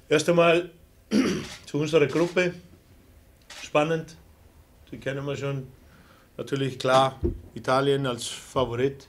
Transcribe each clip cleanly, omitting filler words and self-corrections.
Erst einmal zu unserer Gruppe. Spannend. Die kennen wir schon. Natürlich klar, Italien als Favorit.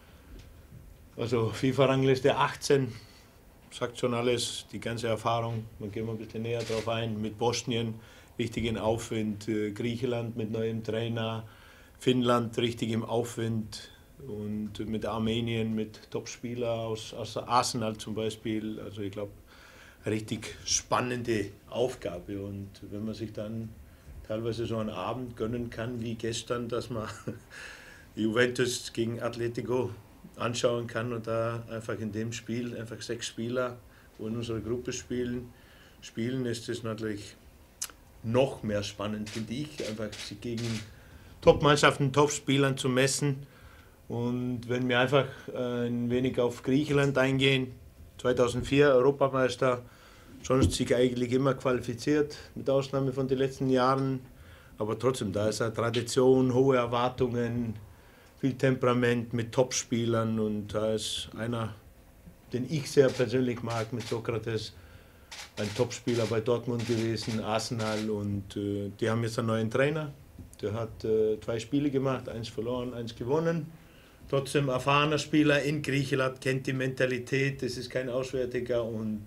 Also FIFA-Rangliste 18. Sagt schon alles, die ganze Erfahrung. Man geht mal ein bisschen näher drauf ein. Mit Bosnien, richtig in Aufwind. Griechenland mit neuem Trainer. Finnland richtig im Aufwind. Und mit Armenien, mit Topspieler aus Arsenal zum Beispiel. Also ich glaube, richtig spannende Aufgabe. Und wenn man sich dann teilweise so einen Abend gönnen kann wie gestern, dass man Juventus gegen Atletico anschauen kann und da einfach in dem Spiel einfach 6 Spieler, wo in unserer Gruppe spielen, ist das natürlich noch mehr spannend, finde ich, einfach sich gegen Top-Mannschaften, Top-Spielern zu messen. Und wenn wir einfach ein wenig auf Griechenland eingehen, 2004 Europameister, sonst sich eigentlich immer qualifiziert, mit Ausnahme von den letzten Jahren. Aber trotzdem, da ist eine Tradition, hohe Erwartungen, viel Temperament mit Topspielern. Und da ist einer, den ich sehr persönlich mag, mit Sokrates, ein Topspieler bei Dortmund gewesen, Arsenal. Und die haben jetzt einen neuen Trainer. Der hat 2 Spiele gemacht, 1 verloren, 1 gewonnen. Trotzdem erfahrener Spieler in Griechenland, kennt die Mentalität, das ist kein Auswärtiger und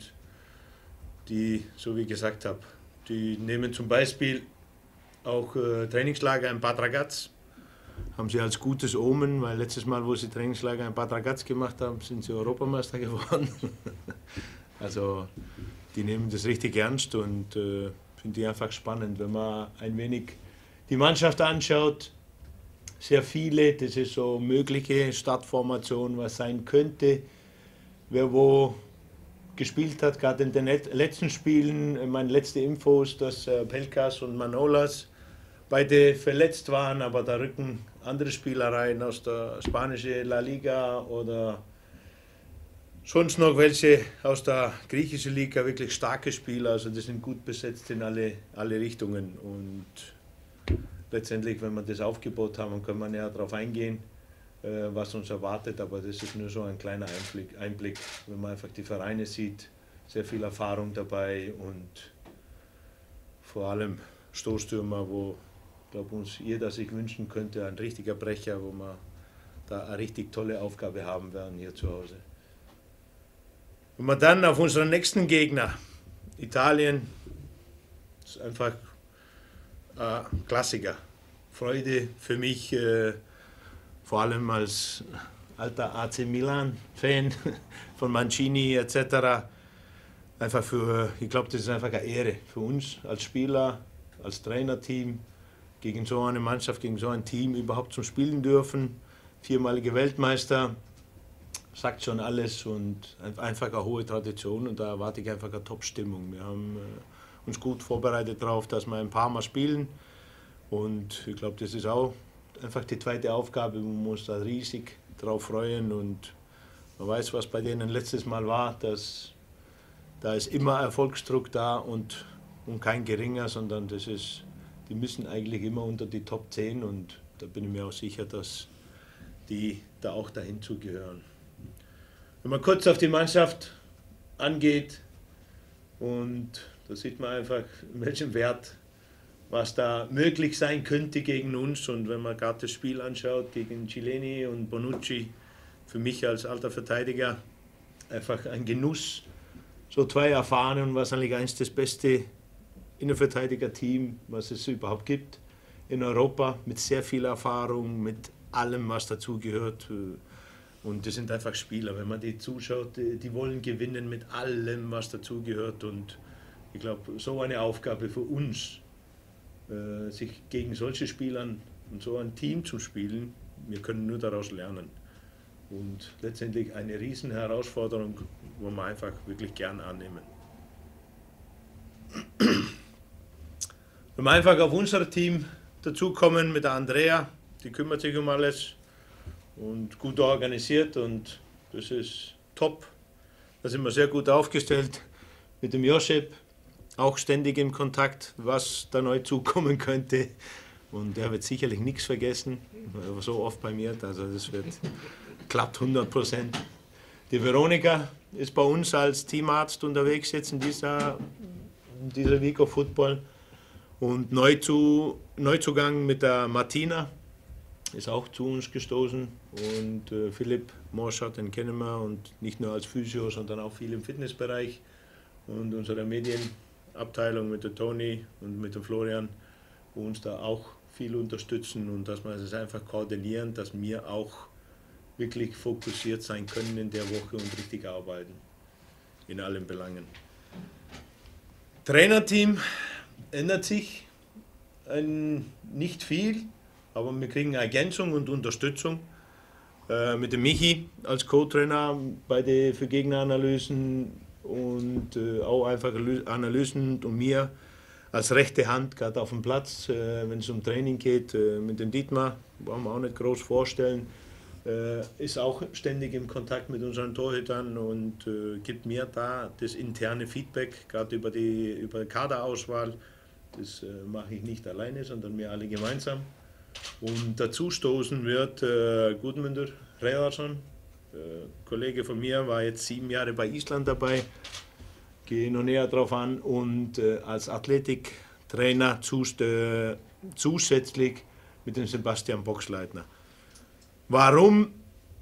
die, so wie ich gesagt habe, die nehmen zum Beispiel auch Trainingslager in Bad Ragaz, haben sie als gutes Omen, weil letztes Mal, wo sie Trainingslager in Bad Ragaz gemacht haben, sind sie Europameister geworden. Also die nehmen das richtig ernst und finde ich einfach spannend, wenn man ein wenig die Mannschaft anschaut. Sehr viele, das ist so mögliche Startformation, was sein könnte, wer wo gespielt hat, gerade in den letzten Spielen. Meine letzte Info ist, dass Pelkas und Manolas beide verletzt waren, aber da rücken andere Spieler rein aus der spanischen La Liga oder sonst noch welche aus der griechischen Liga, wirklich starke Spieler, also die sind gut besetzt in alle Richtungen und letztendlich, wenn wir das aufgebaut haben, kann man ja darauf eingehen, was uns erwartet, aber das ist nur so ein kleiner Einblick, wenn man einfach die Vereine sieht, sehr viel Erfahrung dabei und vor allem Stoßstürmer, wo, glaube uns jeder sich wünschen könnte, ein richtiger Brecher, wo wir da eine richtig tolle Aufgabe haben werden hier zu Hause. Wenn wir dann auf unseren nächsten Gegner, Italien, ist einfach Klassiker. Freude für mich, vor allem als alter AC Milan-Fan von Mancini etc. Einfach ich glaube, das ist einfach eine Ehre für uns als Spieler, als Trainerteam, gegen so eine Mannschaft, gegen so ein Team überhaupt zum Spielen dürfen. 4-malige Weltmeister, sagt schon alles und einfach eine hohe Tradition und da erwarte ich einfach eine Top-Stimmung. Wir haben uns gut vorbereitet darauf, dass wir ein paar Mal spielen und ich glaube, das ist auch einfach die zweite Aufgabe, man muss da riesig drauf freuen und man weiß, was bei denen letztes Mal war, dass da ist immer Erfolgsdruck da und kein geringer, sondern die müssen eigentlich immer unter die Top 10 und da bin ich mir auch sicher, dass die da auch dahin zugehören. Wenn man kurz auf die Mannschaft angeht und da sieht man einfach, in welchem Wert, was da möglich sein könnte gegen uns. Und wenn man gerade das Spiel anschaut gegen Chiellini und Bonucci, für mich als alter Verteidiger einfach ein Genuss. So 2 erfahrene und wahrscheinlich eins das beste Innenverteidiger-Team, was es überhaupt gibt in Europa, mit sehr viel Erfahrung, mit allem, was dazugehört. Und das sind einfach Spieler, wenn man die zuschaut, die wollen gewinnen mit allem, was dazugehört. Und ich glaube, so eine Aufgabe für uns, sich gegen solche Spieler und so ein Team zu spielen, wir können nur daraus lernen. Und letztendlich eine riesen Herausforderung, wo wir einfach wirklich gern annehmen. Wenn wir einfach auf unser Team dazukommen mit der Andrea, die kümmert sich um alles und gut organisiert und das ist top. Da sind wir sehr gut aufgestellt mit dem Josep, auch ständig im Kontakt, was da neu zukommen könnte. Und er wird sicherlich nichts vergessen, so oft bei mir, also das wird klappt 100%. Die Veronika, ist bei uns als Teamarzt unterwegs jetzt in dieser Week of Football. Und Neuzugang mit der Martina ist auch zu uns gestoßen. Und Philipp Morschat, den kennen wir, und nicht nur als Physio, sondern auch viel im Fitnessbereich. Und unsere Medienabteilung mit der Toni und mit dem Florian, wo uns da auch viel unterstützen und dass wir es einfach koordinieren, dass wir auch wirklich fokussiert sein können in der Woche und richtig arbeiten. In allen Belangen. Trainerteam ändert sich nicht viel, aber wir kriegen Ergänzung und Unterstützung. Mit dem Michi als Co-Trainer für Gegneranalysen und auch einfach Analysen und mir als rechte Hand, gerade auf dem Platz, wenn es um Training geht, mit dem Dietmar, brauchen wir auch nicht groß vorstellen, ist auch ständig im Kontakt mit unseren Torhütern und gibt mir da das interne Feedback, gerade über die Kaderauswahl. Das mache ich nicht alleine, sondern wir alle gemeinsam. Und dazu stoßen wird Gudmundur Hreiðarsson, Kollege von mir, war jetzt 7 Jahre bei Island dabei, gehe noch näher drauf an, und als Athletiktrainer zusätzlich mit dem Sebastian Boxleitner. Warum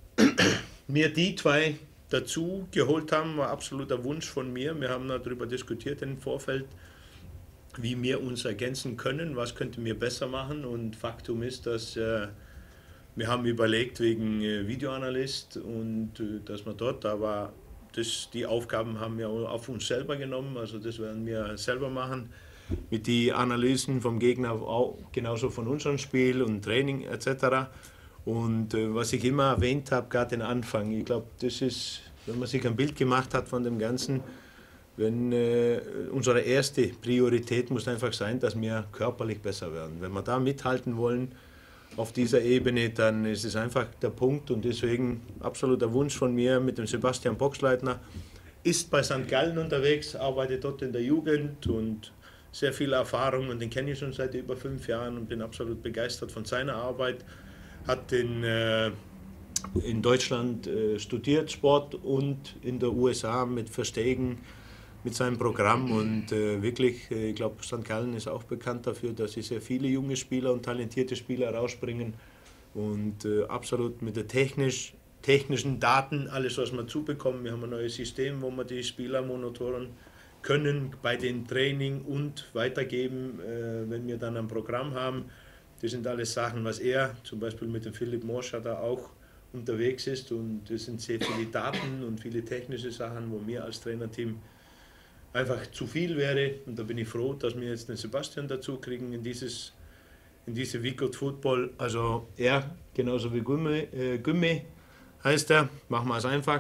wir die zwei dazu geholt haben, war absoluter Wunsch von mir. Wir haben darüber diskutiert im Vorfeld, wie wir uns ergänzen können, was könnten wir besser machen, und Faktum ist, dass wir haben überlegt wegen Videoanalyst und dass wir dort, aber die Aufgaben haben wir auf uns selber genommen, also das werden wir selber machen, mit den Analysen vom Gegner, auch genauso von unserem Spiel und Training etc. Und was ich immer erwähnt habe, gerade den Anfang, ich glaube, das ist, wenn man sich ein Bild gemacht hat von dem Ganzen, unsere erste Priorität muss einfach sein, dass wir körperlich besser werden. Wenn wir da mithalten wollen auf dieser Ebene, dann ist es einfach der Punkt, und deswegen absoluter Wunsch von mir mit dem Sebastian Boxleitner. Ist bei St. Gallen unterwegs, arbeitet dort in der Jugend und sehr viel Erfahrung, und den kenne ich schon seit über 5 Jahren und bin absolut begeistert von seiner Arbeit. Hat in Deutschland studiert Sport und in der USA mit Verstegen mit seinem Programm, und wirklich, ich glaube, St. Gallen ist auch bekannt dafür, dass sie sehr viele junge Spieler und talentierte Spieler rausbringen, und absolut mit der technischen Daten, alles was wir zubekommen. Wir haben ein neues System, wo wir die Spieler monitoren können bei den Training und weitergeben, wenn wir dann ein Programm haben. Das sind alles Sachen, was er zum Beispiel mit dem Philipp Morschat da auch unterwegs ist, und das sind sehr viele Daten und viele technische Sachen, wo wir als Trainerteam einfach zu viel wäre, und da bin ich froh, dass wir jetzt den Sebastian dazu kriegen in diese Week of Football. Also er, genauso wie Gümme heißt er, machen wir es einfach,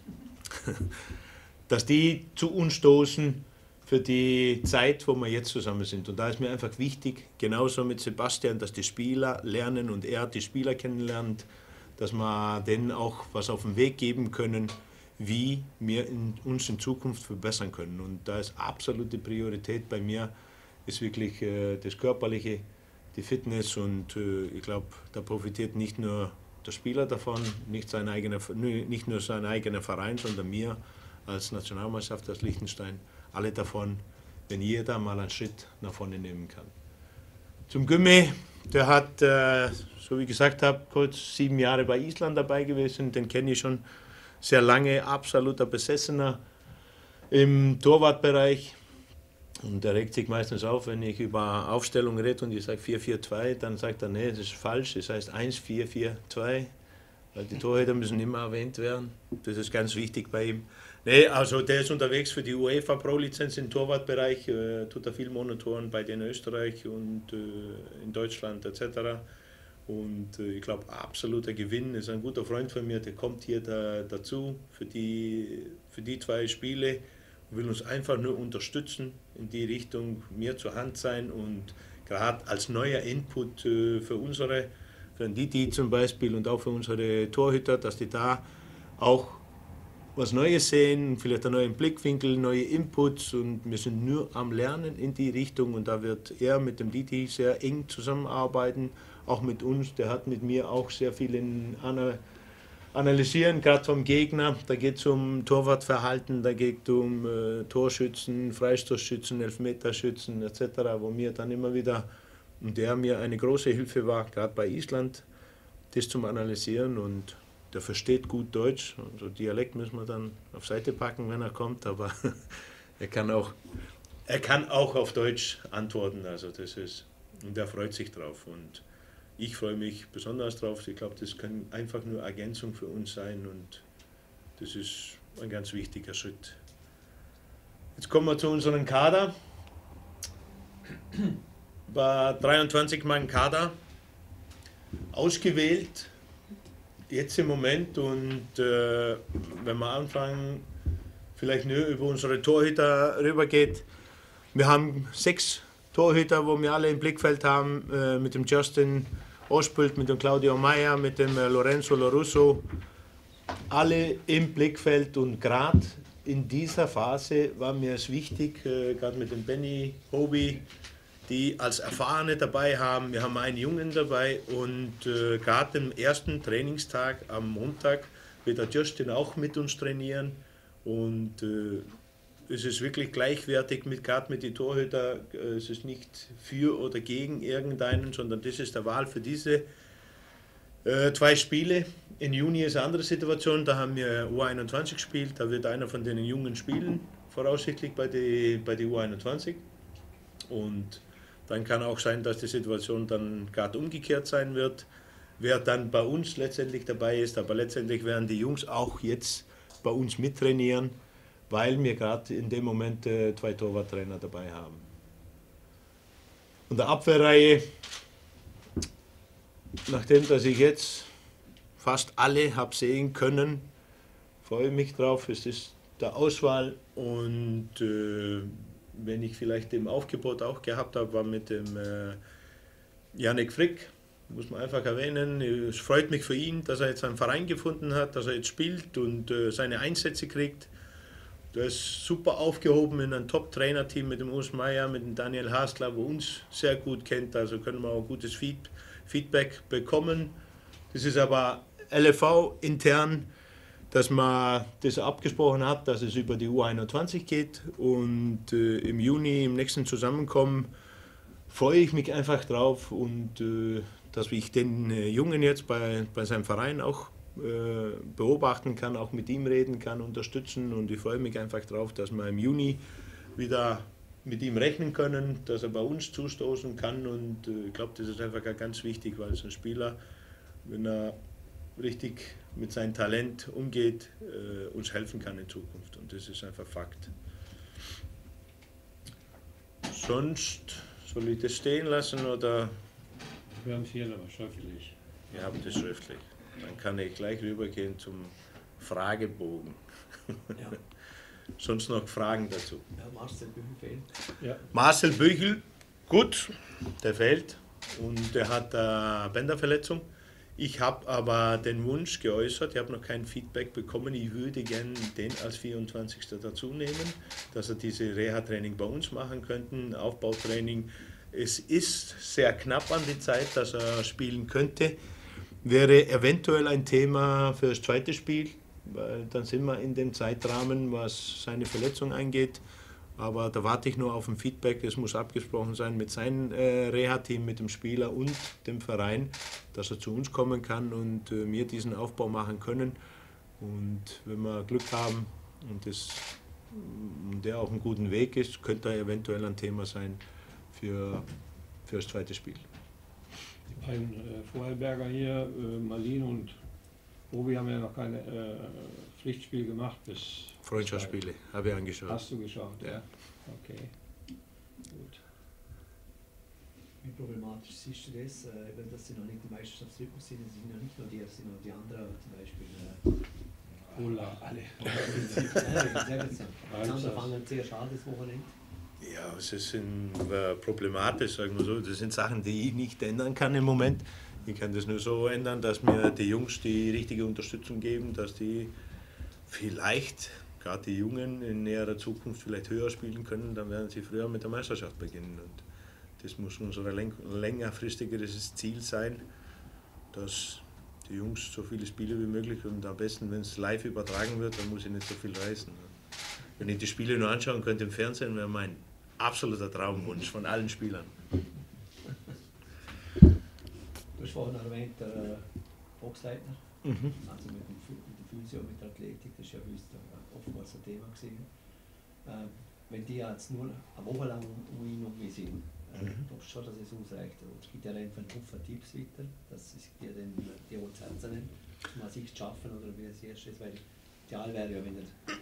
dass die zu uns stoßen für die Zeit, wo wir jetzt zusammen sind. Und da ist mir einfach wichtig, genauso mit Sebastian, dass die Spieler lernen und er die Spieler kennenlernt, dass wir denen auch was auf den Weg geben können, wie wir uns in Zukunft verbessern können. Und da ist absolute Priorität bei mir, ist wirklich das Körperliche, die Fitness, und ich glaube, da profitiert nicht nur der Spieler davon, nicht nur sein eigener Verein, sondern wir als Nationalmannschaft, als Liechtenstein, alle davon, wenn jeder mal einen Schritt nach vorne nehmen kann. Zum Gümme, der hat, so wie ich gesagt habe, kurz 7 Jahre bei Island dabei gewesen, den kenne ich schon sehr lange, absoluter Besessener im Torwartbereich. Und der regt sich meistens auf, wenn ich über Aufstellung rede und ich sage 4-4-2, dann sagt er, nee, das ist falsch, das heißt 1-4-4-2, weil die Torhüter müssen immer erwähnt werden. Das ist ganz wichtig bei ihm. Nee, also der ist unterwegs für die UEFA Pro-Lizenz im Torwartbereich, tut er viel monitoren bei den Österreich und in Deutschland etc. Und ich glaube, absoluter Gewinn, ist ein guter Freund von mir, der kommt hier dazu für die 2 Spiele und will uns einfach nur unterstützen, in die Richtung mir zur Hand sein, und gerade als neuer Input für den Didi zum Beispiel und auch für unsere Torhüter, dass die da auch was Neues sehen, vielleicht einen neuen Blickwinkel, neue Inputs, und wir sind nur am Lernen in die Richtung, und da wird er mit dem Didi sehr eng zusammenarbeiten, auch mit uns, der hat mit mir auch sehr viel in analysieren, gerade vom Gegner. Da geht es um Torwartverhalten, da geht es um Torschützen, Freistoßschützen, Elfmeterschützen etc., wo mir dann immer wieder, und der mir eine große Hilfe war, gerade bei Island, das zum Analysieren, und der versteht gut Deutsch. Also Dialekt müssen wir dann auf Seite packen, wenn er kommt, aber er kann auch auf Deutsch antworten, also das ist, und er freut sich drauf und ich freue mich besonders drauf. Ich glaube, das kann einfach nur Ergänzung für uns sein und das ist ein ganz wichtiger Schritt. Jetzt kommen wir zu unserem Kader. War 23 Mann Kader, ausgewählt, jetzt im Moment, und wenn wir anfangen, vielleicht nur über unsere Torhüter rübergeht. Wir haben 6 Torhüter, wo wir alle im Blickfeld haben, mit dem Justin Ospelt, mit dem Claudio Meyer, mit dem Lorenzo Lorusso, alle im Blickfeld, und gerade in dieser Phase war mir es wichtig, gerade mit dem Benny Hobie, die als Erfahrene dabei haben. Wir haben einen Jungen dabei und gerade am ersten Trainingstag am Montag wird der Justin auch mit uns trainieren und es ist wirklich gleichwertig, gerade mit den Torhütern. Es ist nicht für oder gegen irgendeinen, sondern das ist der Wahl für diese 2 Spiele. Im Juni ist eine andere Situation, da haben wir U21 gespielt, da wird einer von den Jungen spielen, voraussichtlich bei der U21. Und dann kann auch sein, dass die Situation dann gerade umgekehrt sein wird, wer dann bei uns letztendlich dabei ist. Aber letztendlich werden die Jungs auch jetzt bei uns mittrainieren, weil wir gerade in dem Moment 2 Torwarttrainer dabei haben. Und der Abwehrreihe, nachdem dass ich jetzt fast alle habe sehen können, freue ich mich drauf. Es ist der Auswahl, und wenn ich vielleicht im Aufgebot auch gehabt habe, war mit dem Yannick Frick, muss man einfach erwähnen. Es freut mich für ihn, dass er jetzt einen Verein gefunden hat, dass er jetzt spielt und seine Einsätze kriegt. Der ist super aufgehoben in einem Top-Trainer-Team mit dem Urs Meier, mit dem Daniel Hasler, wo uns sehr gut kennt, also können wir auch gutes Feedback bekommen. Das ist aber LFV intern, dass man das abgesprochen hat, dass es über die U21 geht, und im Juni, im nächsten Zusammenkommen, freue ich mich einfach drauf, und dass ich den Jungen jetzt bei seinem Verein auch beobachten kann, auch mit ihm reden kann, unterstützen, und ich freue mich einfach drauf, dass wir im Juni wieder mit ihm rechnen können, dass er bei uns zustoßen kann, und ich glaube, das ist einfach ganz wichtig, weil es ein Spieler, wenn er richtig mit seinem Talent umgeht, uns helfen kann in Zukunft, und das ist einfach Fakt. Sonst soll ich das stehen lassen oder? Wir haben es hier aber schriftlich. Ihr habt es schriftlich. Dann kann ich gleich rübergehen zum Fragebogen. Ja. Sonst noch Fragen dazu? Ja, Marcel Büchel fehlt. Ja. Marcel Büchel, gut, der fehlt, und der hat eine Bänderverletzung. Ich habe aber den Wunsch geäußert, ich habe noch kein Feedback bekommen, ich würde gerne den als 24. dazu nehmen, dass er diese Reha-Training bei uns machen könnten, Aufbautraining. Es ist sehr knapp an die Zeit, dass er spielen könnte. Wäre eventuell ein Thema für das zweite Spiel, weil dann sind wir in dem Zeitrahmen, was seine Verletzung angeht. Aber da warte ich nur auf ein Feedback. Es muss abgesprochen sein mit seinem Reha-Team, mit dem Spieler und dem Verein, dass er zu uns kommen kann und wir diesen Aufbau machen können. Und wenn wir Glück haben und der auf einem guten Weg ist, könnte er eventuell ein Thema sein für das zweite Spiel. Die beiden Vorherberger hier, Marlin und Obi, haben ja noch keine Pflichtspiel gemacht. Freundschaftsspiele, habe ich angeschaut. Hast du geschaut? Ja. Okay, gut. Wie problematisch siehst du das, wenn das sie noch nicht im Meisterschaftsrhythmus sind? Es sind ja nicht nur die, es sind auch die anderen, zum Beispiel. Ola, alle. Die anderen fangen sehr schade das Wochenende. Ja, es ist problematisch, sagen wir so. Das sind Sachen, die ich nicht ändern kann im Moment. Ich kann das nur so ändern, dass mir die Jungs die richtige Unterstützung geben, dass die vielleicht, gerade die Jungen, in näherer Zukunft vielleicht höher spielen können, dann werden sie früher mit der Meisterschaft beginnen. Und das muss unser längerfristigeres Ziel sein, dass die Jungs so viele Spiele wie möglich und am besten, wenn es live übertragen wird, dann muss ich nicht so viel reisen. Wenn ich die Spiele nur anschauen könnte im Fernsehen, wäre mein absoluter Traumwunsch von allen Spielern. Du hast vorhin erwähnt, der Boxleitner, also mit der Physio, mit der Athletik, das ist ja bei uns oftmals ein Thema gewesen. Wenn die jetzt nur eine Woche lang um ihn sind, glaubst du schon, dass es ausreicht? Es gibt ja einfach Haufen Tipps weiter, dass es dir dann die zu Herzen nehmen, mal sich zu schaffen oder wie es erst ist, weil ideal wäre ja, wenn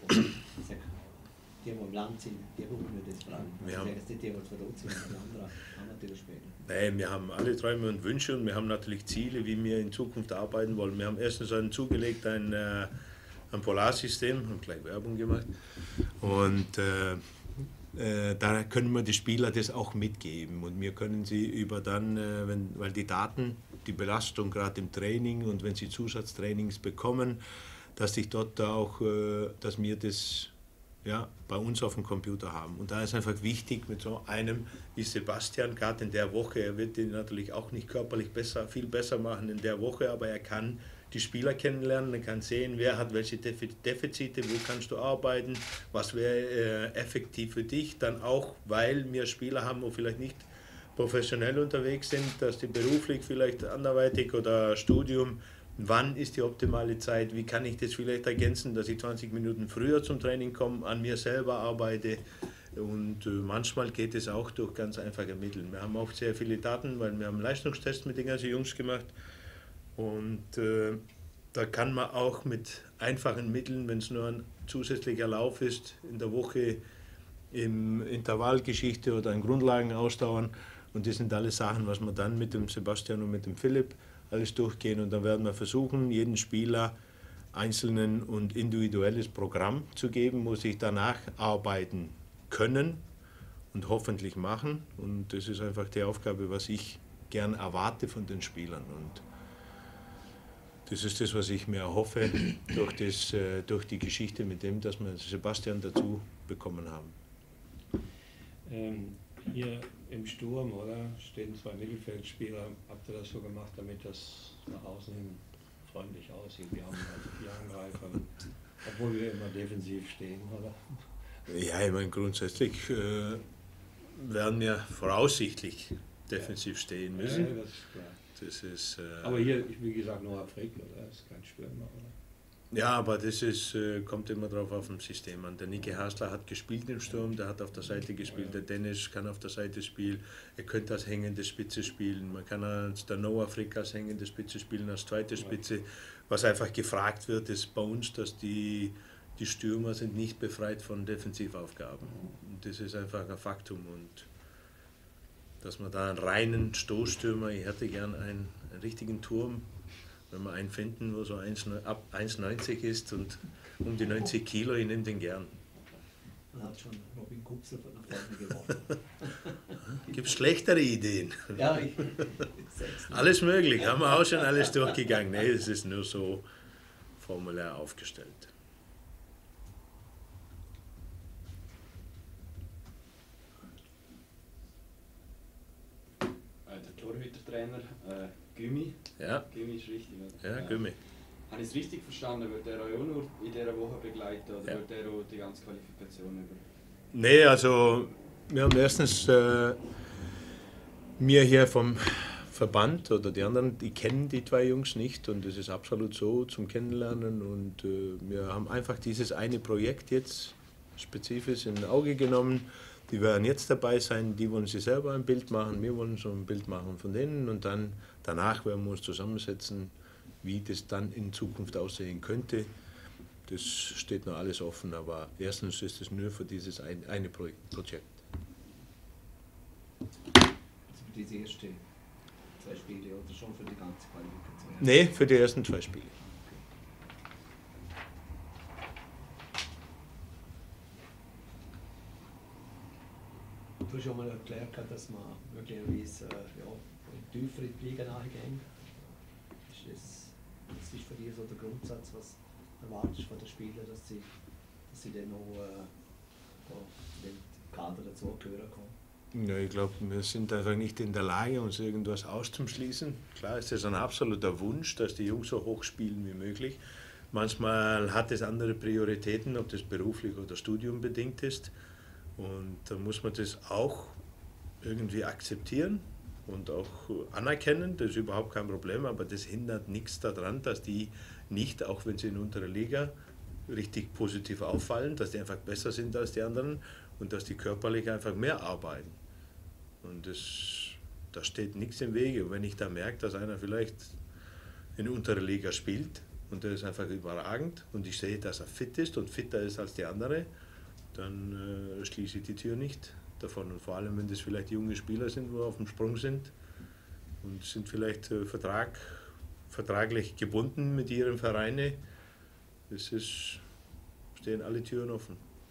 die im Land sind, die brauchen nicht das Brand. Also sagen es nicht die verrückt sind, sondern andere Amateurspieler. Nein, wir haben alle Träume und Wünsche und wir haben natürlich Ziele, wie wir in Zukunft arbeiten wollen. Wir haben erstens zugelegt ein Polarsystem, haben gleich Werbung gemacht und da können wir die Spieler das auch mitgeben und wir können sie über dann, weil die Daten, die Belastung gerade im Training und wenn sie Zusatztrainings bekommen, dass sich dort auch, dass wir das bei uns auf dem Computer haben. Und da ist einfach wichtig, mit so einem wie Sebastian, gerade in der Woche, er wird ihn natürlich auch nicht körperlich viel besser machen in der Woche, aber er kann die Spieler kennenlernen, er kann sehen, wer hat welche Defizite, wo kannst du arbeiten, was wäre effektiv für dich, dann auch, weil wir Spieler haben, wo vielleicht nicht professionell unterwegs sind, dass die beruflich vielleicht anderweitig oder Studium, wann ist die optimale Zeit, wie kann ich das vielleicht ergänzen, dass ich 20 Minuten früher zum Training komme, an mir selber arbeite und manchmal geht es auch durch ganz einfache Mittel. Wir haben auch sehr viele Daten, weil wir haben Leistungstests mit den ganzen Jungs gemacht und da kann man auch mit einfachen Mitteln, wenn es nur ein zusätzlicher Lauf ist, in der Woche im Intervallgeschichte oder in Grundlagen ausdauern und das sind alles Sachen, was wir dann mit dem Sebastian und mit dem Philipp alles durchgehen und dann werden wir versuchen, jedem Spieler einzelnen und individuelles Programm zu geben, wo sie danach arbeiten können und hoffentlich machen. Und das ist einfach die Aufgabe, was ich gern erwarte von den Spielern. Und das ist das, was ich mir erhoffe durch die Geschichte mit dem, dass wir Sebastian dazu bekommen haben. Hier im Sturm, oder? Stehen zwei Mittelfeldspieler. Habt ihr das so gemacht, damit das nach außen hin freundlich aussieht? Wir haben also 4 Angreifer, obwohl wir immer defensiv stehen, oder? Ja, ich meine, grundsätzlich werden wir voraussichtlich defensiv stehen müssen. Ja, das ist klar. Das ist, aber hier, wie gesagt, Noah Frick, oder? Das ist kein Stürmer, oder? Ja, aber das kommt immer drauf auf dem System an. Der Niki Hasler hat gespielt im Sturm, der hat auf der Seite gespielt, der Dennis kann auf der Seite spielen, er könnte als hängende Spitze spielen, man kann als der Noah Frick als hängende Spitze spielen, als zweite Spitze. Was einfach gefragt wird, ist bei uns, dass die Stürmer sind nicht befreit von Defensivaufgaben. Und das ist einfach ein Faktum. Und dass man da einen reinen Stoßstürmer, ich hätte gern einen richtigen Turm, wenn wir einen finden, wo so ab 1,90 ist und um die 90 Kilo, ich nehme den gern. Man hat schon Robin Kupsel nach vorne geworfen. Gibt es schlechtere Ideen? Ja, alles möglich, haben wir auch schon alles durchgegangen. Nee, es ist nur so formulär aufgestellt. Der Torhütertrainer Gümi. Ja. Gümi ist richtig, oder? Ja, Gümi. Habe ich es richtig verstanden? Wird er euch auch nur in dieser Woche begleiten oder wird er auch die ganze Qualifikation über? Nee, also wir haben erstens mir hier vom Verband oder die anderen, die kennen die 2 Jungs nicht und es ist absolut so zum Kennenlernen und wir haben einfach dieses eine Projekt jetzt spezifisch in Auge genommen. Die werden jetzt dabei sein, die wollen sich selber ein Bild machen, wir wollen so ein Bild machen von denen und dann danach werden wir uns zusammensetzen, wie das dann in Zukunft aussehen könnte. Das steht noch alles offen, aber erstens ist es nur für dieses eine Projekt. Also für diese ersten 2 Spiele oder schon für die ganze Qualifikation? Nee, für die ersten 2 Spiele. Du hast schon mal erklärt, dass man möglicherweise tiefer in die Liga nachgehen. Das ist für dich so der Grundsatz, was erwartest du von den Spielern, dass sie dann noch den Kader dazugehören können? Ja, ich glaube, wir sind einfach nicht in der Lage, uns irgendwas auszuschließen. Klar ist es ein absoluter Wunsch, dass die Jungs so hoch spielen wie möglich. Manchmal hat es andere Prioritäten, ob das beruflich oder studiumbedingt ist. Und da muss man das auch irgendwie akzeptieren und auch anerkennen. Das ist überhaupt kein Problem, aber das hindert nichts daran, dass die nicht, auch wenn sie in unterer Liga richtig positiv auffallen, dass die einfach besser sind als die anderen und dass die körperlich einfach mehr arbeiten. Und da steht nichts im Wege. Und wenn ich da merke, dass einer vielleicht in unterer Liga spielt und der ist einfach überragend und ich sehe, dass er fit ist und fitter ist als die andere, dann schließe ich die Tür nicht davon. Und vor allem, wenn das vielleicht junge Spieler sind, die auf dem Sprung sind und sind vielleicht vertraglich gebunden mit ihren Vereinen, stehen alle Türen offen.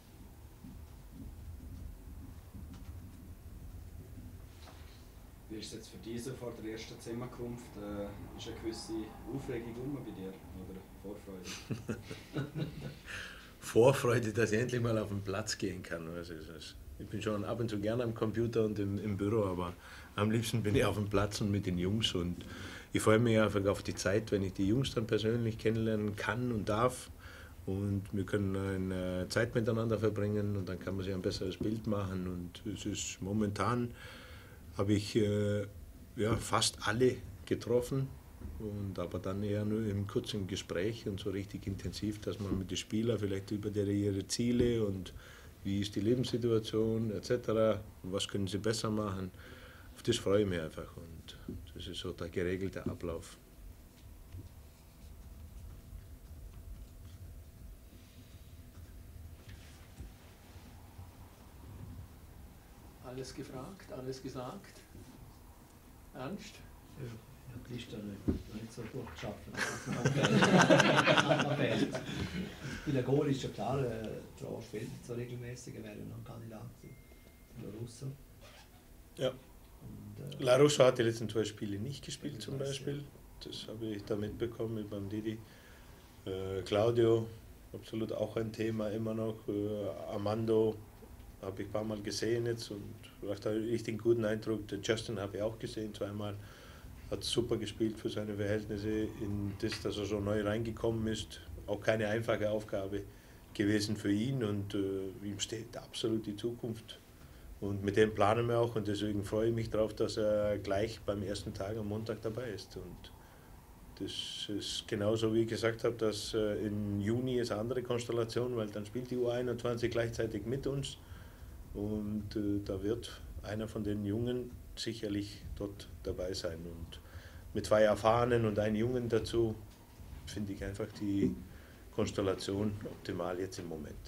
Wie ist es jetzt für dich so vor der ersten Zusammenkunft? Ist eine gewisse Aufregung bei dir oder Vorfreude? Vorfreude, dass ich endlich mal auf den Platz gehen kann. Also, ich bin schon ab und zu gerne am Computer und im Büro, aber am liebsten bin ich auf dem Platz und mit den Jungs. Und ich freue mich einfach auf die Zeit, wenn ich die Jungs dann persönlich kennenlernen kann und darf. Und wir können eine Zeit miteinander verbringen und dann kann man sich ein besseres Bild machen. Und es ist momentan, habe ich fast alle getroffen, aber dann eher nur im kurzen Gespräch und so richtig intensiv, dass man mit den Spielern vielleicht über ihre Ziele und wie ist die Lebenssituation etc., was können sie besser machen, auf das freue ich mich einfach und das ist so der geregelte Ablauf. Alles gefragt, alles gesagt. Ernst? Ja, ich habe die Liste noch nicht so durchgeschafft. Pilagol ist ja klar, der spielt nicht so regelmäßig, er wäre noch ein Kandidat für Russo. Ja. Und, La Russo hat die letzten 2 Spiele nicht gespielt zum Beispiel. Das habe ich da mitbekommen beim Didi. Claudio, absolut auch ein Thema immer noch. Armando habe ich ein paar Mal gesehen jetzt und macht einen richtig guten Eindruck. Der Justin habe ich auch gesehen, 2-mal. Hat super gespielt für seine Verhältnisse, in das, dass er so neu reingekommen ist. Auch keine einfache Aufgabe gewesen für ihn und ihm steht absolut die Zukunft. Und mit dem planen wir auch und deswegen freue ich mich darauf, dass er gleich beim ersten Tag am Montag dabei ist. Und das ist genauso, wie ich gesagt habe, dass im Juni ist eine andere Konstellation, weil dann spielt die U21 gleichzeitig mit uns. Und da wird einer von den Jungen sicherlich dort dabei sein. Und mit 2 Erfahrenen und einem Jungen dazu finde ich einfach die Konstellation optimal jetzt im Moment.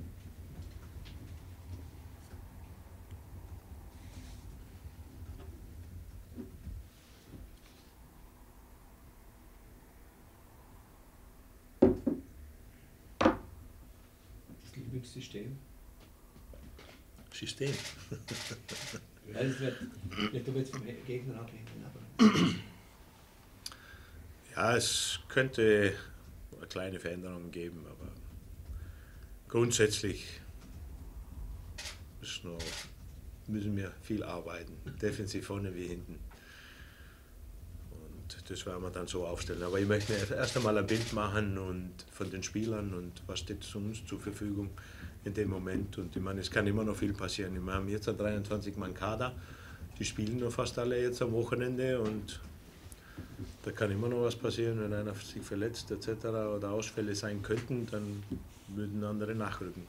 das Lieblingssystem. System. Ja, das wird jetzt vom Gegner abhängen. Aber Ja, es könnte eine kleine Veränderung geben, aber grundsätzlich müssen wir viel arbeiten, defensiv vorne wie hinten. Und das werden wir dann so aufstellen. Aber ich möchte erst einmal ein Bild machen und von den Spielern und was steht uns zur Verfügung in dem Moment. Und ich meine, es kann immer noch viel passieren. Wir haben jetzt 23 Mann Kader, die spielen nur fast alle jetzt am Wochenende und da kann immer noch was passieren, wenn einer sich verletzt etc. oder Ausfälle sein könnten, dann würden andere nachrücken.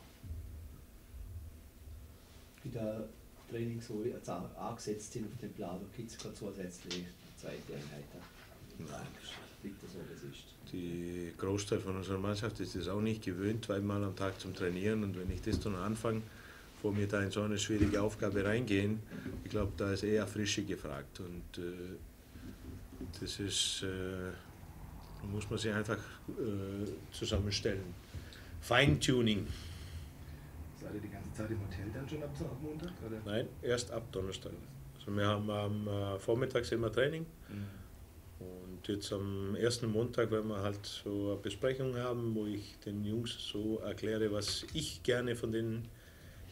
wie der Training so jetzt angesetzt sind auf dem Plan, da gibt es keine zusätzliche zweite Einheit. Nein. Bitte so, wie es ist. Die Großteil von unserer Mannschaft ist es auch nicht gewöhnt, 2-mal am Tag zum Trainieren. Und wenn ich das dann anfange, vor mir da in so eine schwierige Aufgabe reingehen, ich glaube, da ist eher Frische gefragt. Und das ist, da muss man sich einfach zusammenstellen. Feintuning. Seid ihr die ganze Zeit im Hotel dann schon ab Montag? Oder? Nein, erst ab Donnerstag. Also wir haben am Vormittag immer Training. Und jetzt am ersten Montag werden wir halt so eine Besprechung haben, wo ich den Jungs so erkläre, was ich gerne von denen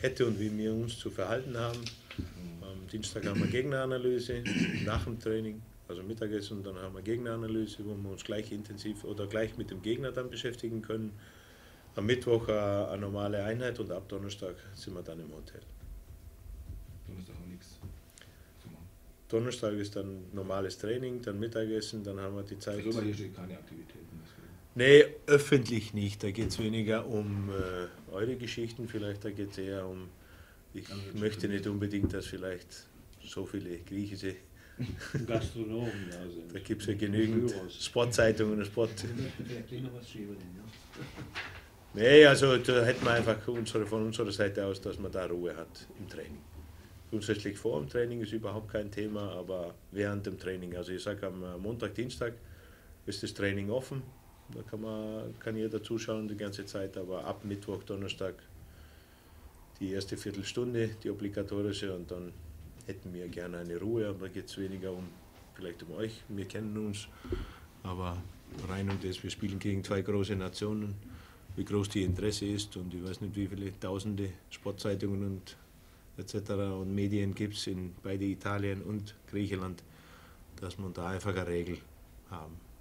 hätte und wie wir uns zu verhalten haben. Am Dienstag haben wir Gegneranalyse nach dem Training, also Mittagessen, und dann haben wir Gegneranalyse, wo wir uns gleich intensiv oder gleich mit dem Gegner dann beschäftigen können. Am Mittwoch eine normale Einheit und ab Donnerstag sind wir dann im Hotel. Donnerstag auch nichts zu machen. Donnerstag ist dann normales Training, dann Mittagessen, dann haben wir die Zeit. Also hier steht keine Aktivitäten. Deswegen. Nee, öffentlich nicht. Da geht es weniger um eure Geschichten, vielleicht da geht es eher um, ich möchte nicht unbedingt, dass vielleicht so viele griechische, Gastronomen da sind. da gibt es ja genügend Gyros. Sportzeitungen und Sport. Ich möchte vielleicht gleich noch was schreiben, ja. Nee, also da hätten wir einfach von unserer Seite aus, dass man da Ruhe hat im Training. Grundsätzlich vor dem Training ist überhaupt kein Thema, aber während dem Training, also ich sage am Montag, Dienstag ist das Training offen, da kann jeder zuschauen die ganze Zeit, aber ab Mittwoch, Donnerstag die erste Viertelstunde, die obligatorische, und dann hätten wir gerne eine Ruhe, aber da geht es weniger vielleicht um euch, wir kennen uns, aber rein um das, wir spielen gegen zwei große Nationen, wie groß die Interesse ist, und ich weiß nicht, wie viele tausende Sportzeitungen und etc. und Medien gibt es in beide Italien und Griechenland, dass man da einfach eine Regel haben.